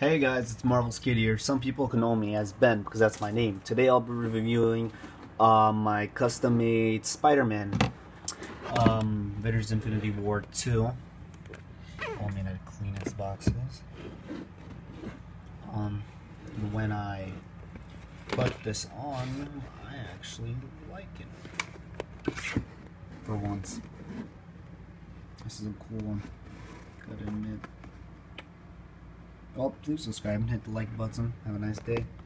Hey guys, it's Marvel Skid here. Some people can know me as Ben because that's my name. Today I'll be reviewing my custom-made Spider-Man Avengers Infinity War 2. I mean, I'd clean his boxes. When I put this on, I actually like it. For once. This is a cool one, gotta admit. Oh, please subscribe and hit the like button. Have a nice day.